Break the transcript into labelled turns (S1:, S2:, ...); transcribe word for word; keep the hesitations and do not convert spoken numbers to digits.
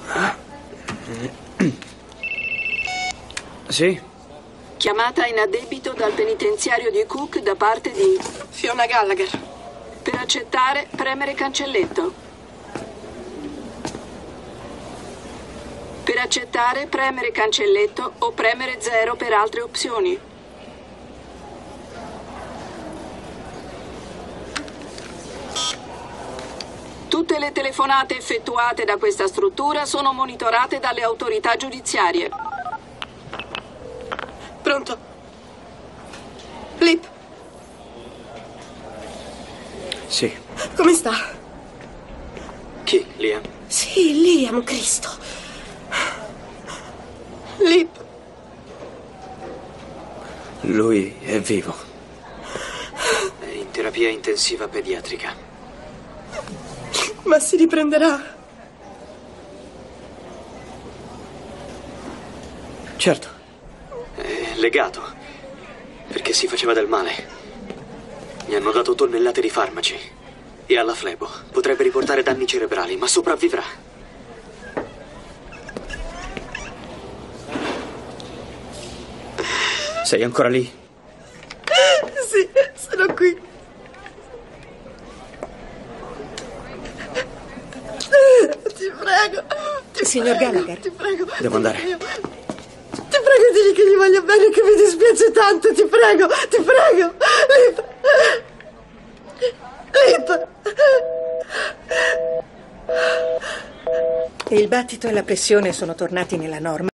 S1: Sì?
S2: Chiamata in addebito dal penitenziario di Cook da parte di
S3: Fiona Gallagher.
S2: Per accettare, premere cancelletto. Per accettare, premere cancelletto o premere zero per altre opzioni. Tutte le telefonate effettuate da questa struttura sono monitorate dalle autorità giudiziarie.
S3: Pronto? Lip?
S1: Sì.
S3: Come sta?
S1: Chi, Liam?
S3: Sì, Liam, Cristo. Lip?
S1: Lui è vivo. È in terapia intensiva pediatrica.
S3: Ma si riprenderà?
S1: Certo. È legato, perché si faceva del male. Gli hanno dato tonnellate di farmaci. E alla flebo potrebbe riportare danni cerebrali, ma sopravvivrà. Sei ancora lì?
S3: Sì, sono qui. Ti prego. Ti
S4: Signor
S3: prego,
S4: Gallagher.
S3: Ti prego.
S1: Devo andare.
S3: Io... Ti prego, digli che gli voglio bene, che mi dispiace tanto. Ti prego, ti prego. Lip. Lip.
S4: Il battito e la pressione sono tornati nella norma.